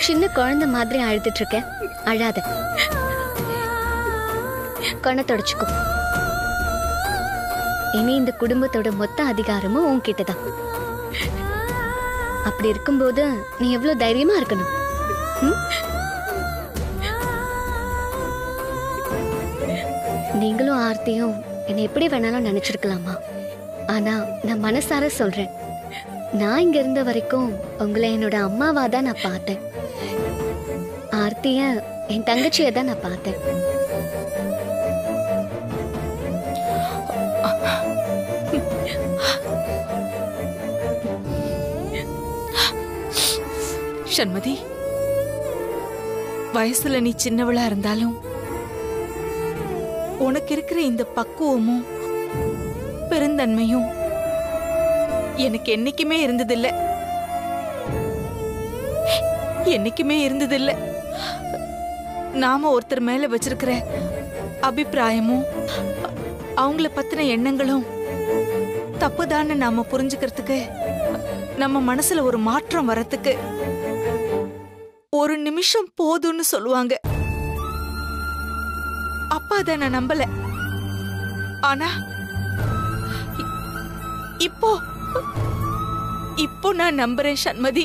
சின்ன குழந்தை மாதிரி அழுதுட்டு இருக்க. அழாத, கண்ணை தொடச்சுக்கோ. இனி இந்த குடும்பத்தோட மொத்த அதிகாரமும் உன்கிட்டதான். அப்படி இருக்கும்போது நீ எவ்வளவு தைரியமா இருக்கணும். நீங்களும் ஆர்த்தியும் என்னை எப்படி வேணாலும் நினைச்சிருக்கலாமா? ஆனா நான் மனசார சொல்றேன், நான் இங்க இருந்த வரைக்கும் உங்களை என்னோட அம்மாவா தான் நான் பார்த்தேன். ஆர்த்திய என் தங்கச்சியை தான் நான் பார்த்தேன். சண்மதி, வயசுல நீ சின்னவளா இருந்தாலும் உனக்கு இருக்கிற இந்த பக்குவமும் பெருந்தன்மையும் எனக்கு என்னைக்குமே இருந்ததில்லை. என்னைக்குமே இருந்ததில்லை. நாம ஒருத்தர் மேல வச்சிருக்கிற அபிப்பிராயமும் அவங்கள பத்தின எண்ணங்களும் தப்புதான்னு நாம புரிஞ்சுக்கிறதுக்கு, நம்ம மனசுல ஒரு மாற்றம் வரத்துக்கு ஒரு நிமிஷம் போதும்னு சொல்லுவாங்க. அப்பா அத நான் நம்பல. ஆனா இப்போ நான் நம்புறேன் சண்மதி.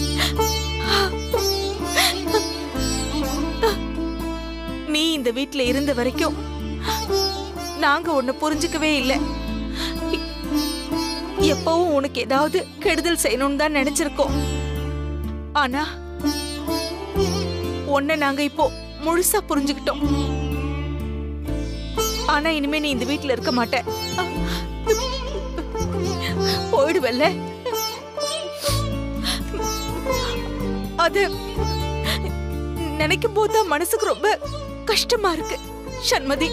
நீ இந்த வீட்ல இருந்த வரைக்கும் நாங்க உன்னை புரிஞ்சுக்கவே இல்லை. எப்பவும் உனக்கு ஏதாவது கெடுதல் செய்யணும்னு தான் நினைச்சிருக்கோம். ஆனா உன்னை நாங்க இப்போ முழுசா புரிஞ்சுக்கிட்டோம். ஆனா இனிமே நீ இந்த வீட்ல இருக்க மாட்ட, போயிடுவல்ல. அது நினைக்கும் போதுதான் மனசுக்கு ரொம்ப கஷ்டமா இருக்கு சண்மதி.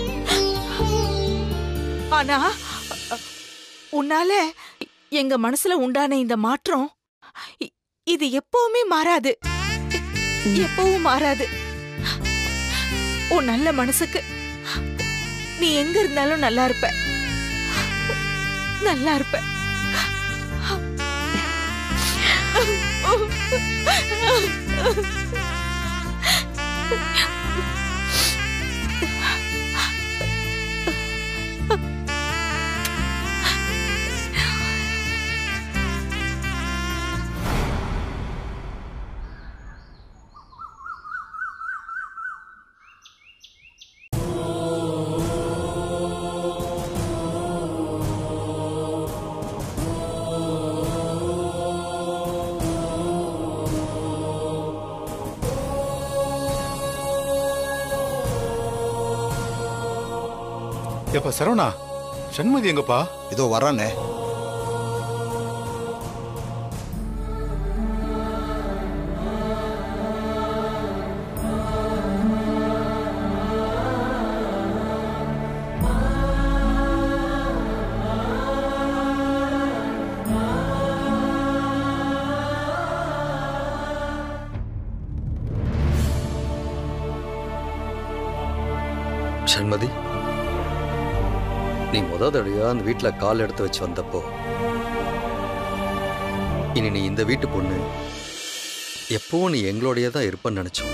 ஆனா உன்னால எங்க மனசுல உண்டான இந்த மாற்றம் இது எப்பவுமே மாறாது, எப்பவும் மாறாது. உன் நல்ல மனசுக்கு நீ எங்க இருந்தாலும் நல்லா இருப்ப, நல்லா இருப்ப. எப்பா சரவணா, சண்மதி எங்கப்பா? இதோ வரானே. சண்மதி, நீ தடவையா அந்த வீட்டுல கால் எடுத்து வச்சு வந்தப்போ, இனி நீ இந்த வீட்டு பொண்ணு, எப்பவும் நீ எங்களோடையே தான் இருப்பன்னு நினைச்சோம்.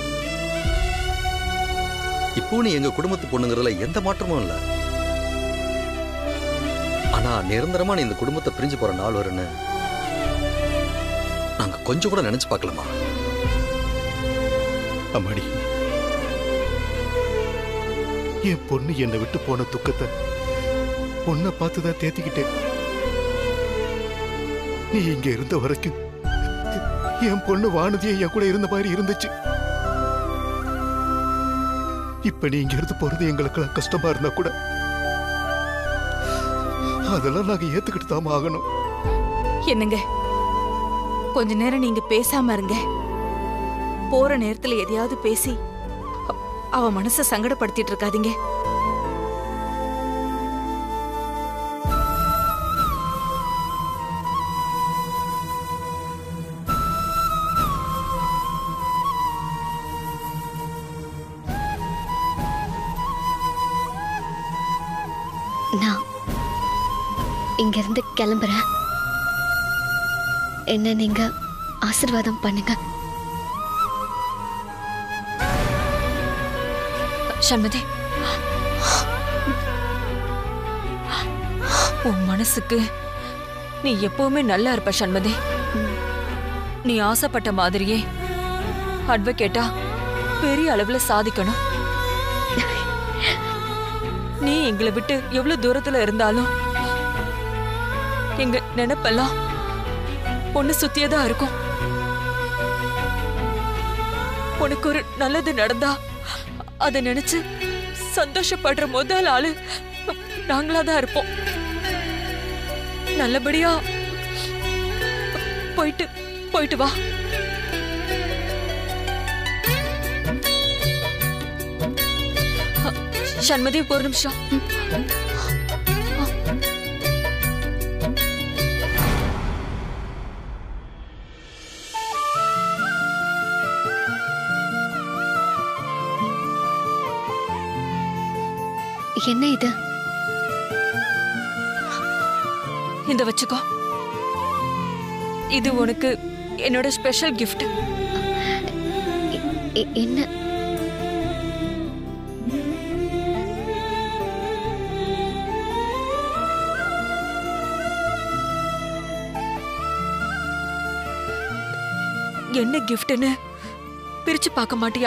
இப்போ நீ எங்க குடும்பத்து பொண்ணுங்கிறதுல எந்த மாற்றமும் இல்லை. ஆனா நிரந்தரமா நீ இந்த குடும்பத்தை பிரிஞ்சு போற நாள் வருன்னு நாங்க கொஞ்சம் கூட நினைச்சு பார்க்கலாமா? அம்மாடி, என் பொண்ணு என்னை விட்டு போன துக்கத்தை பொண்ணை பார்த்துதான் தேத்திக்கிட்டேன். நீ இங்க இருந்த வரைக்கும் என் பொண்ணு வானதியை என் கூட இருந்த மாதிரி இருந்துச்சு. இப்ப நீ இங்க இருந்து போறது எங்களுக்கு கஷ்டமா இருந்தா கூட அதெல்லாம் நாங்க ஏத்துக்கிட்டு தான் ஆகணும். என்னங்க, கொஞ்ச நேரம் நீங்க பேசாம இருங்க. போற நேரத்துல எதையாவது பேசி அவ மனசை சங்கடப்படுத்திட்டு இருக்காதீங்க. நான் இங்க இருந்து கிளம்புறேன். என்ன நீங்க ஆசீர்வாதம் பண்ணுங்க. சண்மதி, உன் மனசுக்கு நீ எப்பவுமே நல்லா இருப்ப சண்மதி. நீ ஆசைப்பட்ட மாதிரியே அட்வொகேட்டா பெரிய அளவுல சாதிக்கணும். நீ எங்களை விட்டு எவ்வளவு தூரத்துல இருந்தாலும் எங்க நினைப்பெல்லாம் ஒண்ணு சுத்தியதான் இருக்கும். உனக்கு ஒரு நல்லது நடந்தா அதை நினைச்சு சந்தோஷப்படுற முதல் ஆளு நாங்களாதான் இருப்போம். நல்லபடியா போயிட்டு வா. சண்மதி, ஒரு நிமிஷம். என்ன இது? இந்த வச்சுக்கோ. இது உனக்கு என்னோட ஸ்பெஷல் கிஃப்ட். என்ன? என்ன கிஃப்ட்னு பிரிச்சு பார்க்க மாட்டியா?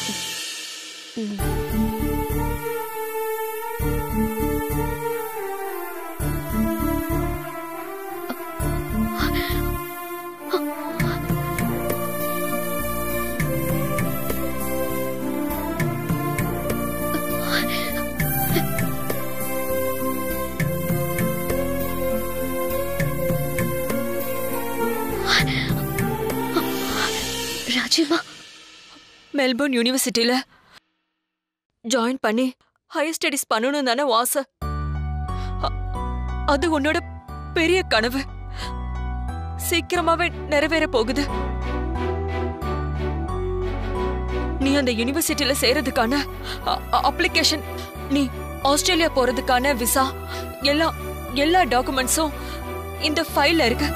ராஜிமா, மெல்போர்ன் யூனிவர்சிட்டியில ஜாயின் பண்ணி ஹையர் ஸ்டடீஸ் பண்ணணும் தானே ஆசை. அது உன்னோட பெரிய கனவு சீக்கிரமாவே நிறைவேற போகுது. நீ அந்த யூனிவர்சிட்டியில சேர்றதுக்கான அப்ளிகேஷன், நீ ஆஸ்திரேலியா போறதுக்கான விசா, எல்லா டாக்குமெண்ட்ஸும் இந்த ஃபைல்ல இருக்கு.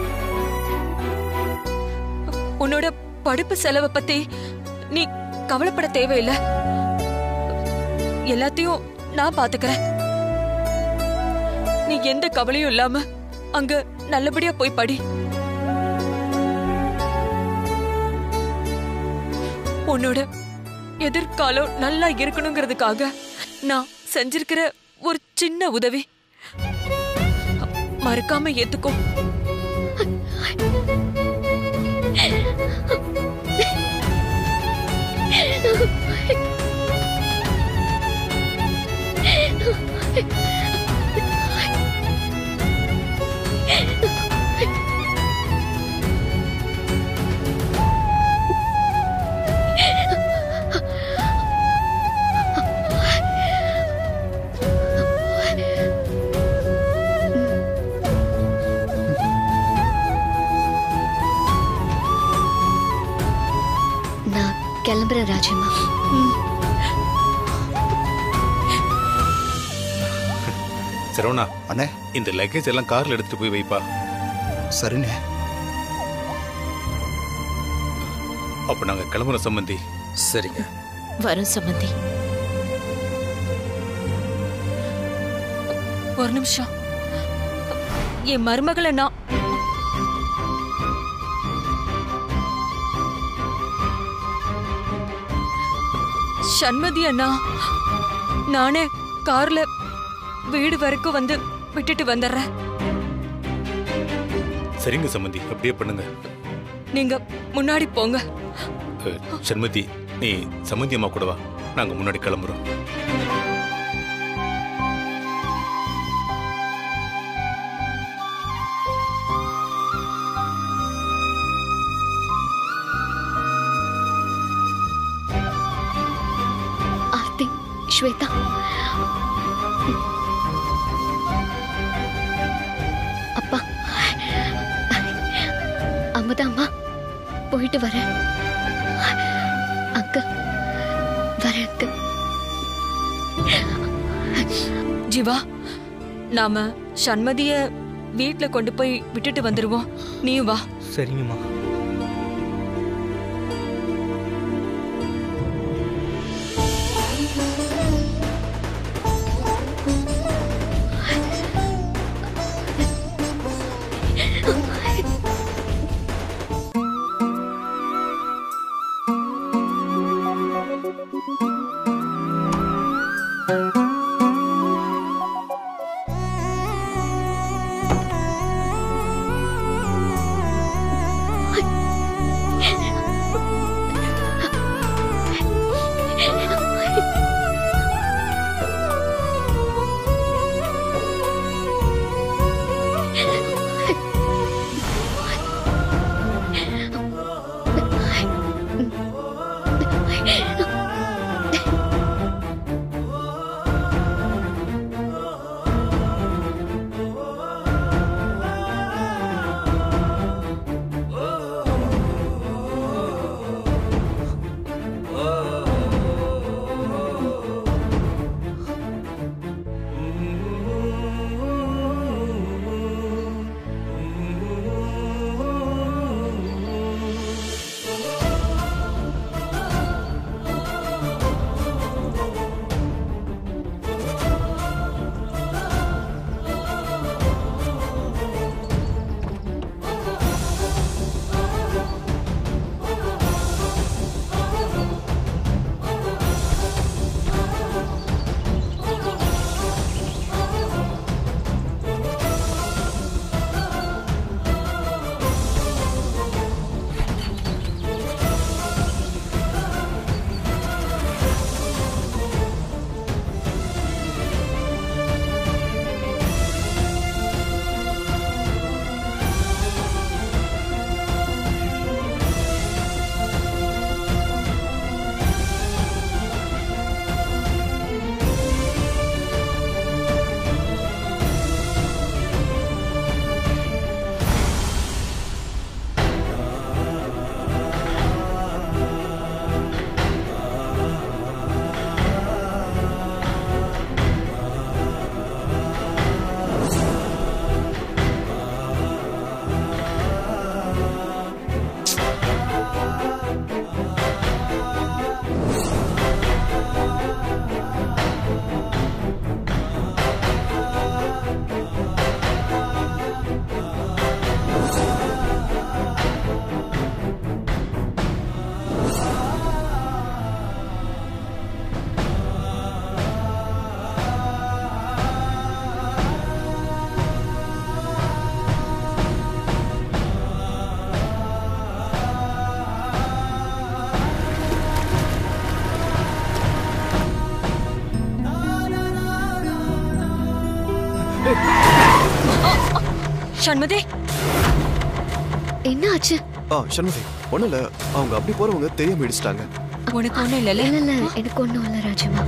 உன்னோட படிப்பு செலவை பத்தி நீ கவலைப்பட தேவையில்லை. எல்லாத்தையும் நான் பாத்துக்கிறேன். நீ எந்த கவலையும் இல்லாம அங்க நல்லபடியா போய் படி. உன்னோட எதிர்காலம் நல்லா இருக்கணுங்கிறதுக்காக நான் செஞ்சிருக்கிற ஒரு சின்ன உதவி மறக்காம ஏத்துக்கோ. நான் கிளம்புறேன் ராஜிமா. சரவணா, அண்ணே, இந்த லக்கேஜ் எல்லாம் கார்ல எடுத்துட்டு போய் வைப்பா. சரிண்ணே. அப்ப நாங்க கிளம்புறோம் சம்பந்தி. சரிங்க. வரும் சம்பந்தி. ஒரு நிமிஷம். என் மருமகளை நான் சண்மதி அண்ணா, நானே கார்ல வீடு வரைக்கும் வந்து விட்டுட்டு வந்துடுறேன். சரிங்க சம்பந்தி, அப்படியே பண்ணுங்க. நீங்க முன்னாடி போங்க. சண்மதி, நீ சம்பந்தி அம்மா கூட வா, நாங்க முன்னாடி கிளம்புறோம். ஆர்த்தி, ஸ்வேதா, அப்பா, அமுதா அம்மா, போயிட்டு வரேன். அங்க வரேன். ஜீவா, நாம சண்மதிய வீட்டுல கொண்டு போய் விட்டுட்டு வந்துருவோம். நீயும் வா. சரிங்கம்மா. சண்முதி, என்ன ஆச்சு? சண்முதி ஒண்ணும் இல்ல, அவங்க அப்படி போறவங்க தெரியாம இடிச்சிட்டாங்க. உனக்கு ஒண்ணும் இல்ல? இல்ல இல்ல, எனக்கு ஒண்ணும் இல்ல ராஜம்மா.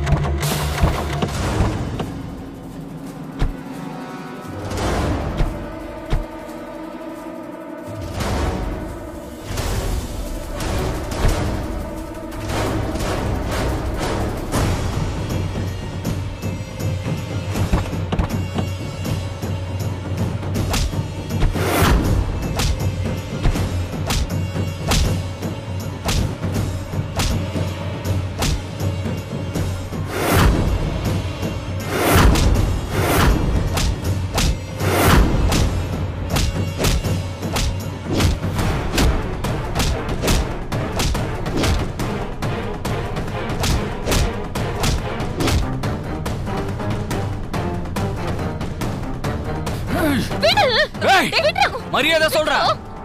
மரியாதை சொல்றா.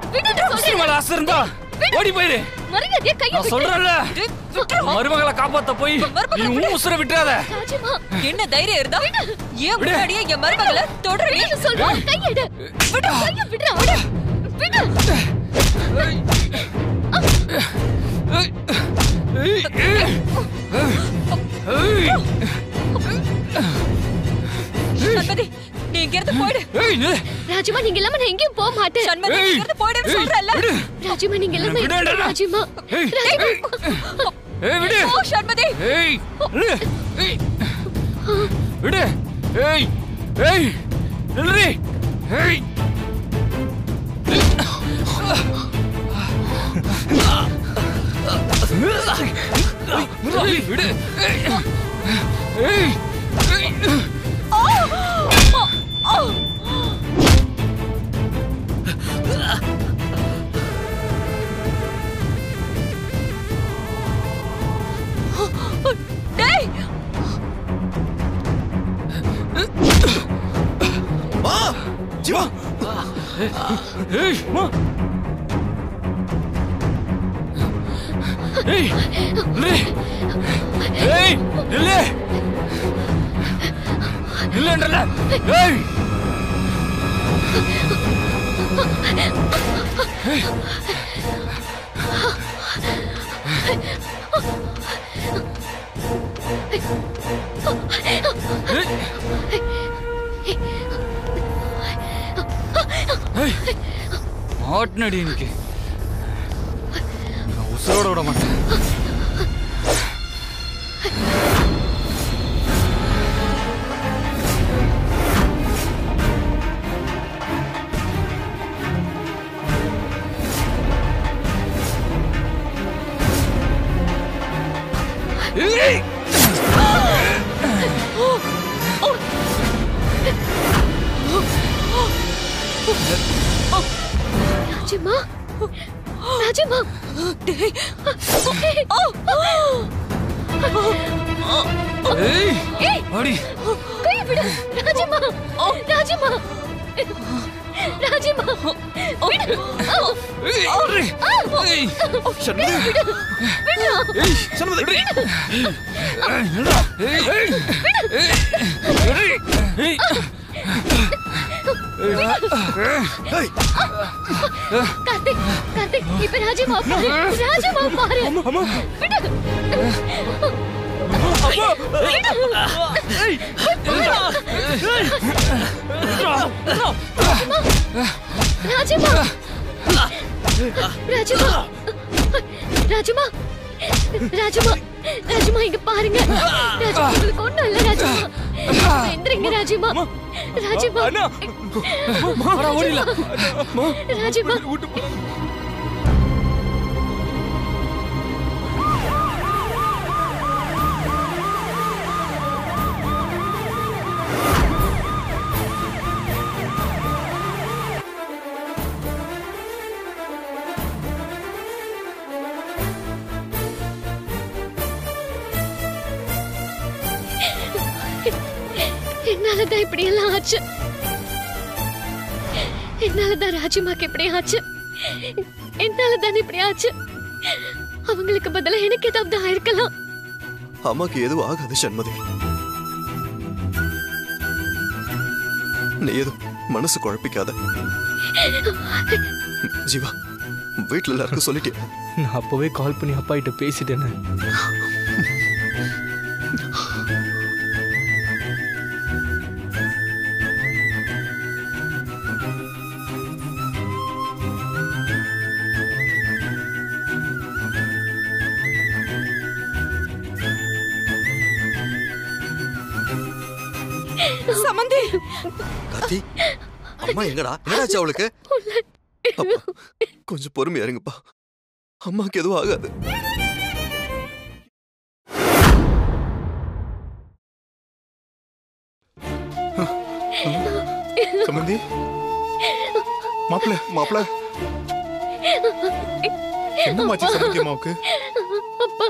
ஓடி போயிரு. சொல்றல மருமகளை காப்பாத்த போய் நீ உசுர விட்டுறாத. என்ன தைரியம் இருந்தா ஏன் முன்னாடியே என் மருமகளை தொடர்ந்து சொல்ற? கையெடு. விடு, கைய விடு. விடு. சண்முதி, நீ இங்க இருந்து போயிடு. ராஜிமா, நீங்க இல்லாம நான் எங்கேயும் போக மாட்டேன். சண்முதி, நீ இங்க இருந்து போயிடுன்னு சொல்றல. ராஜிமா, நீங்க இல்லாம ராஜிமா. விடு. ஓ சண்முதி. விடு. நில்லு. விடு. ஜீவா, ஆட்னடி இன்னைக்கு உசுரோட விட மாட்டேன். ராஜம்மா, ராஜம்மா. அடி கை விடு. ராஜம்மா, ராஜம்மா, ராஜம்மா. கார்த்திக், கார்த்திக், இப்ப ராஜம்மா பாரு. ராஜம்மா பாரு. விடு. ராஜம்மா, ராஜம்மா, ராஜம்மா, ராஜம்மா, ராஜம்மா, இங்க பாருங்க. ராஜம்மா, உங்களுக்கு ஒண்ணும் இல்ல. ராஜம்மா, எந்திரிங்க. ராஜம்மா, ராஜம்மா, ராஜம்மா. என்னாலதான் இப்படி எல்லாம் ஆச்சு. என்னாலதான் ராஜிமாக்கு இப்படி ஆச்சு. என்னாலதான் இப்படி ஆச்சு. அவங்களுக்கு பதிலா எனக்கு ஏதாவது ஆயிருக்கலாம். அம்மாக்கு எதுவும் ஆகாது சண்முதி. நீ எதுவும் மனசு குழப்பிக்காத. ஜீவா, வீட்டுல எல்லாருக்கும் சொல்லிட்டேன். நான் அப்பவே கால் பண்ணி அப்பா கிட்ட பேசிட்டேன்னு. சமந்தி, கார்த்தி, அம்மா எங்கடா? என்னடாச்சு அவளுக்கு? அப்பா, கொஞ்சம் பொறுமையா இருங்கப்பா. அம்மாக்கு எதுவும் ஆகாது. சம்பந்தி, மாப்பிள்ள என்னமாச்சு சம்பந்தி அம்மாவுக்கு? அப்பா,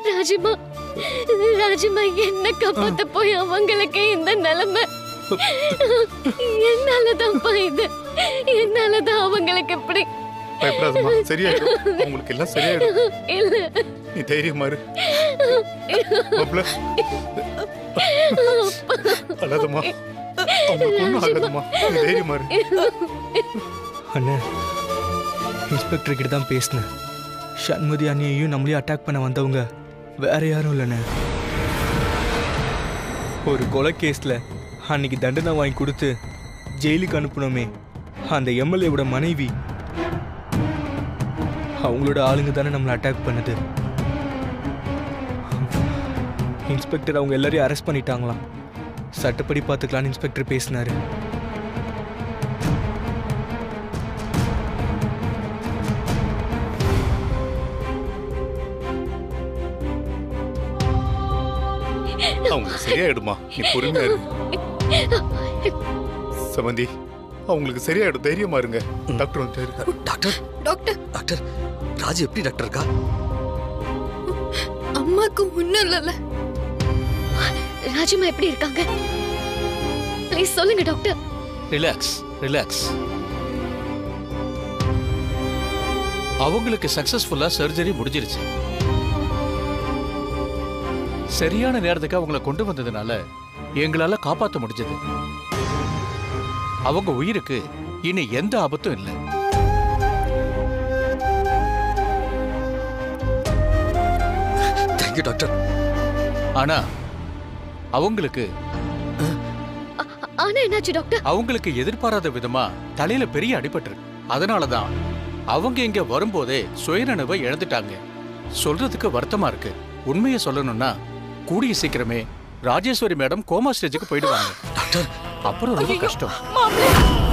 ராஜிமா என்ன காப்பாத்த போய் அவங்களுக்கு இந்த நிலைமை. என்னாலதான்ப்பா இது, என்னாலதான் அவங்களுக்கு எப்படி. பயப்படாதம்மா, சரியாயிடும். உங்களுக்கு எல்லாம் சரியாயிடும். இல்ல, நீ தைரியமா இரு மாப்பிள்ள. அழாதம்மா, அவங்களுக்கு ஒண்ணும் ஆகாதம்மா. நீ தைரியமா இரு. அண்ணே, இன்ஸ்பெக்டர் கிட்ட தான் பேசினேன். சண்முதி அண்ணியையும் நம்மளையும் அட்டாக் பண்ண வந்தவங்க வேற யாரும் இல்லைண்ணே. ஒரு கொலை கேஸ்ல அன்னைக்கு தண்டனை வாங்கி கொடுத்து ஜெயிலுக்கு அனுப்புனோமே, அந்த எம்எல்ஏவோட மனைவி, அவங்களோட ஆளுங்க தானே நம்மளை அட்டாக் பண்ணுது. இன்ஸ்பெக்டர் அவங்க எல்லாரையும் அரெஸ்ட் பண்ணிட்டாங்களாம். சட்டப்படி பார்த்துக்கலான்னு இன்ஸ்பெக்டர் பேசினாரு. அவங்களுக்கு சரியாயிடுமா, நீ பொறுமையா இரு. சம்பந்தி, அவங்களுக்கு சரியாயிடும். தைரியமா இருங்க. டாக்டர் வந்துட்டாரு. டாக்டர் டாக்டர், டாக்டர், ராஜி எப்படி டாக்டர் இருக்கா? அம்மாக்கு ஒண்ணும் இல்லைல்ல. ராஜிமா எப்படி இருக்காங்க? ப்ளீஸ் சொல்லுங்க டாக்டர். Relax, relax. அவங்களுக்கு சக்சஸ்ஃபுல்லா சர்ஜரி முடிஞ்சிருச்சு. சரியான நேரத்துக்கு அவங்கள கொண்டு வந்ததுனால எங்களால காப்பாற்ற முடிஞ்சது. அவங்க உயிருக்கு இனி எந்த ஆபத்தும் இல்லை. Thank you doctor. ஆனா அவங்களுக்கு ஆனா என்னாச்சு டாக்டர்? அவங்களுக்கு எதிர்பாராத விதமா தலையில பெரிய அடிபட்டிருக்கு. அதனாலதான் அவங்க இங்க வரும்போதே சுயநினைவை இழந்துட்டாங்க. சொல்றதுக்கு வருத்தமா இருக்கு. உண்மையை சொல்லணும்னா கூடிய சீக்கிரமே ராஜேஸ்வரி மேடம் கோமா ஸ்டேஜுக்கு போயிடுவாங்க. டாக்டர், அப்புறம் ரொம்ப கஷ்டம். மாப்பிள்ளை